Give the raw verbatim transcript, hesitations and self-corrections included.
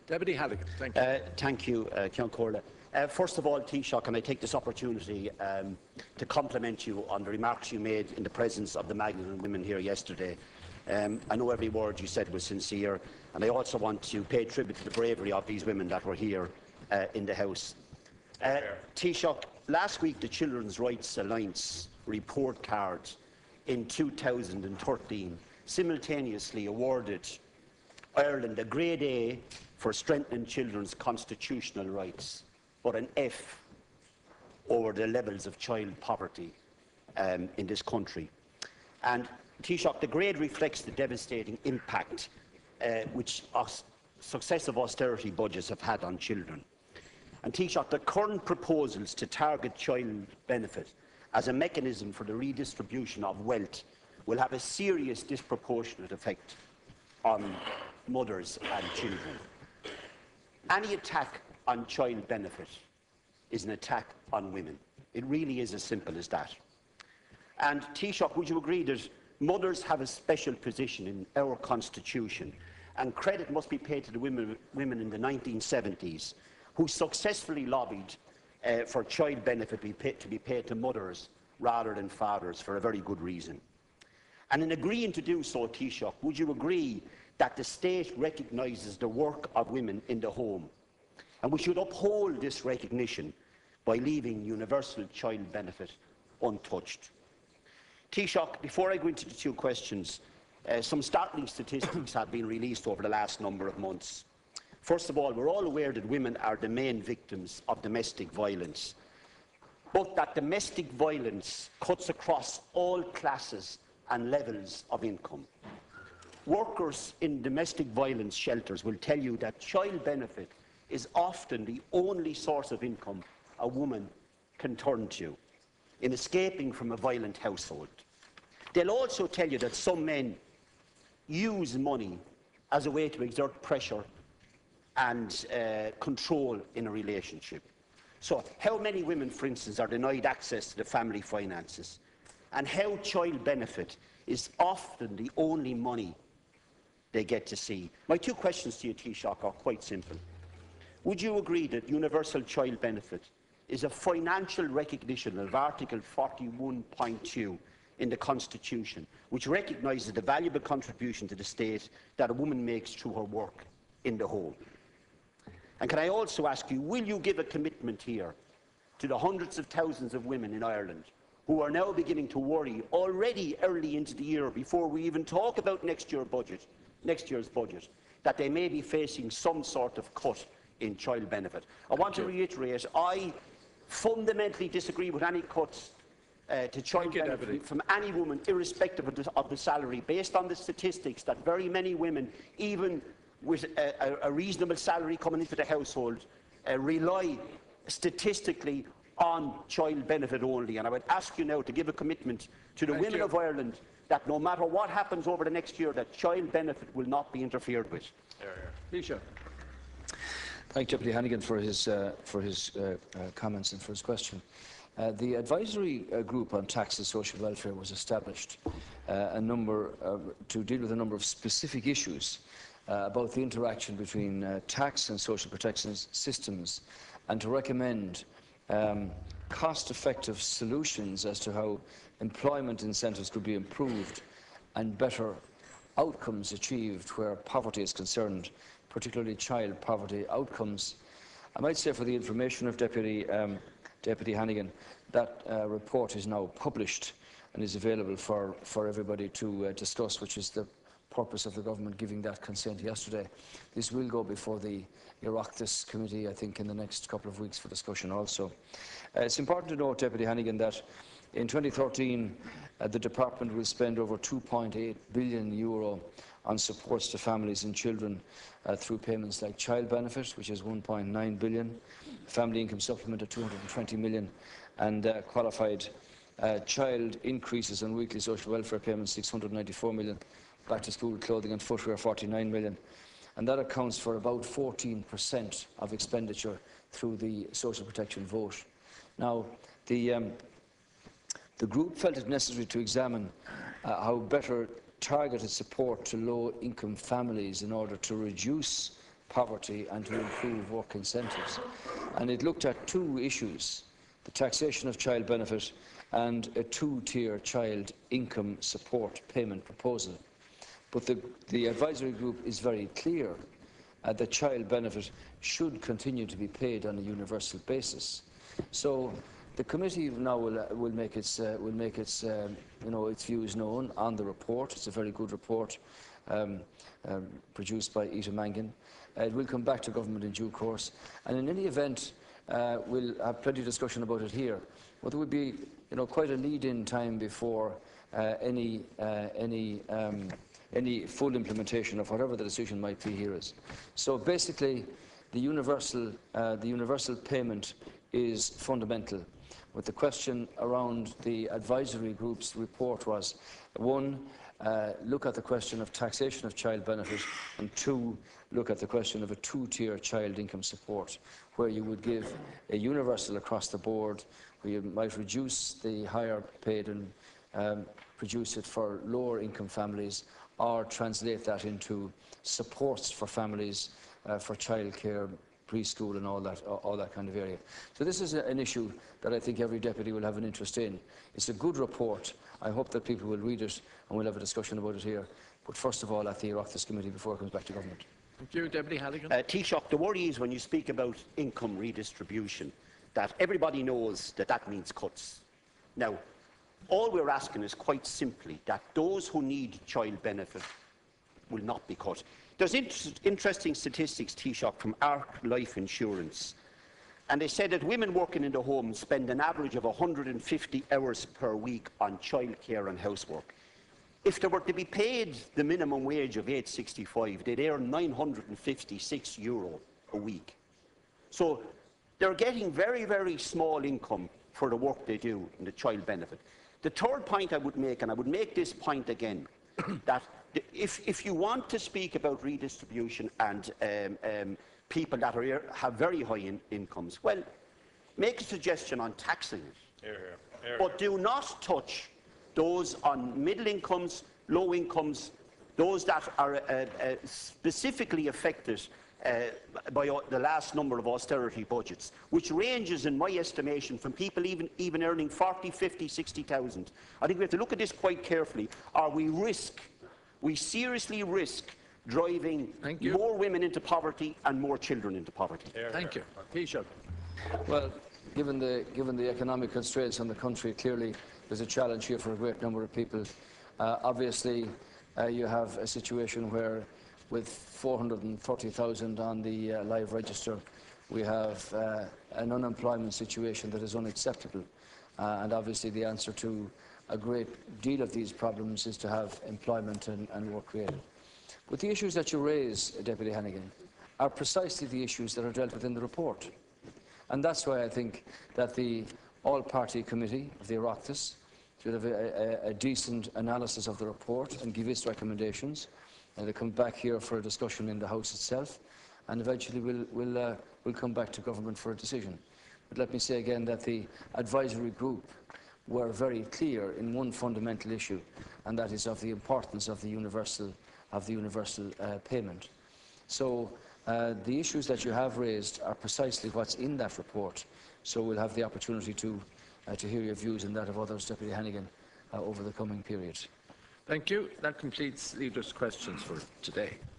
Deputy Hannigan, thank you. Uh, thank you, uh, Ceann Comhairle. Uh, first of all, Taoiseach, can I take this opportunity um, to compliment you on the remarks you made in the presence of the Magdalene women here yesterday. Um, I know every word you said was sincere, and I also want to pay tribute to the bravery of these women that were here uh, in the House. Uh, Taoiseach, last week the Children's Rights Alliance report card in two thousand thirteen simultaneously awarded Ireland a grade A for strengthening children's constitutional rights, but an F over the levels of child poverty um, in this country. And Taoiseach, the grade reflects the devastating impact uh, which us successive austerity budgets have had on children. And Taoiseach, the current proposals to target child benefit as a mechanism for the redistribution of wealth will have a serious disproportionate effect on mothers and children. Any attack on child benefit is an attack on women. It really is as simple as that. And Taoiseach, would you agree that mothers have a special position in our constitution, and credit must be paid to the women, women in the nineteen seventies who successfully lobbied uh, for child benefit to be, paid, to be paid to mothers rather than fathers for a very good reason. And in agreeing to do so, Taoiseach, would you agree that the state recognises the work of women in the home, and we should uphold this recognition by leaving universal child benefit untouched? Taoiseach, before I go into the two questions, uh, some startling statistics have been released over the last number of months. First of all, we're all aware that women are the main victims of domestic violence, but that domestic violence cuts across all classes and levels of income. Workers in domestic violence shelters will tell you that child benefit is often the only source of income a woman can turn to in escaping from a violent household. They'll also tell you that some men use money as a way to exert pressure and uh, control in a relationship. So how many women, for instance, are denied access to the family finances, and how child benefit is often the only money they get to see? My two questions to you, Taoiseach, are quite simple. Would you agree that universal child benefit is a financial recognition of Article forty-one point two in the Constitution, which recognises the valuable contribution to the state that a woman makes through her work in the home? And can I also ask you, will you give a commitment here to the hundreds of thousands of women in Ireland who are now beginning to worry already early into the year, before we even talk about next year's budget, next year's budget, that they may be facing some sort of cut in child benefit? I want to reiterate, I fundamentally disagree with any cuts uh, to child benefit from any woman, irrespective of the, of the salary, based on the statistics that very many women, even with a, a reasonable salary coming into the household, uh, rely statistically on child benefit only. And I would ask you now to give a commitment to the Thank women you. of Ireland that no matter what happens over the next year, that child benefit will not be interfered with. Taoiseach. Thank Deputy Hannigan for his, uh, for his uh, uh, comments and for his question. Uh, the advisory uh, group on tax and social welfare was established uh, a number, uh, to deal with a number of specific issues uh, about the interaction between uh, tax and social protection systems, and to recommend um, cost-effective solutions as to how employment incentives could be improved and better outcomes achieved where poverty is concerned, particularly child poverty outcomes. I might say, for the information of Deputy, um, Deputy Hannigan, that uh, report is now published and is available for, for everybody to uh, discuss, which is the purpose of the government giving that consent yesterday. This will go before the oireachtas committee, I think, in the next couple of weeks for discussion also. Uh, it's important to note, Deputy Hannigan, that in twenty thirteen uh, the department will spend over two point eight billion euro on supports to families and children uh, through payments like child benefit, which is one point nine billion, family income supplement of two hundred twenty million, and uh, qualified uh, child increases on weekly social welfare payments six hundred ninety-four million, back to school clothing and footwear forty-nine million, and that accounts for about fourteen percent of expenditure through the social protection vote. Now, the, um, the group felt it necessary to examine uh, how better targeted support to low-income families in order to reduce poverty and to improve work incentives. And it looked at two issues, the taxation of child benefit and a two-tier child income support payment proposal. But the, the advisory group is very clear uh, that child benefit should continue to be paid on a universal basis. So the committee now will, uh, will make its, uh, will make its, um, you know, its views known on the report. It's a very good report um, um, produced by Ita Mangan. Uh, it will come back to government in due course, and in any event, uh, we'll have plenty of discussion about it here. But there would be, you know, quite a lead-in time before uh, any uh, any. Um, any full implementation of whatever the decision might be here is. So basically, the universal, uh, the universal payment is fundamental. But the question around the advisory group's report was, one, uh, look at the question of taxation of child benefit, and two, look at the question of a two-tier child income support, where you would give a universal across the board, where you might reduce the higher paid and um, produce it for lower income families, or translate that into supports for families uh, for childcare, preschool and all that, all that kind of area. So this is a, an issue that I think every deputy will have an interest in. It's a good report. I hope that people will read it and we'll have a discussion about it here. But first of all at the Oireachtas committee before it comes back to government. Thank you, Deputy Hannigan. Uh, Taoiseach, the worry is when you speak about income redistribution, that everybody knows that that means cuts. Now, all we're asking is quite simply that those who need child benefit will not be cut. There's inter interesting statistics, Taoiseach, from Arc Life Insurance, and they said that women working in the home spend an average of one hundred fifty hours per week on childcare and housework. If they were to be paid the minimum wage of eight sixty-five, they'd earn nine hundred fifty-six euro a week. So they're getting very, very small income for the work they do in the child benefit. The third point I would make, and I would make this point again, that if, if you want to speak about redistribution and um, um, people that are, have very high in incomes, well, make a suggestion on taxing it. Here, here. Here, but do not touch those on middle incomes, low incomes, those that are uh, uh, specifically affected Uh, by uh, the last number of austerity budgets, which ranges, in my estimation, from people even, even earning forty, fifty, sixty thousand. I think we have to look at this quite carefully, or we risk, we seriously risk driving more women into poverty and more children into poverty. Here, Thank here. you. Taoiseach. Well, given the, given the economic constraints on the country, clearly there's a challenge here for a great number of people. Uh, obviously, uh, you have a situation where with four hundred thirty thousand on the uh, live register, we have uh, an unemployment situation that is unacceptable. Uh, and obviously the answer to a great deal of these problems is to have employment and, and work created. But the issues that you raise, Deputy Hannigan, are precisely the issues that are dealt with in the report. And that's why I think that the all-party committee of the Oireachtas should have a, a, a decent analysis of the report and give its recommendations. And they come back here for a discussion in the House itself, and eventually we'll, we'll, uh, we'll come back to government for a decision. But let me say again that the advisory group were very clear in one fundamental issue, and that is of the importance of the universal, of the universal uh, payment. So uh, the issues that you have raised are precisely what's in that report. So we'll have the opportunity to, uh, to hear your views and that of others, Deputy Hannigan, uh, over the coming period. Thank you. That completes leaders' questions for today.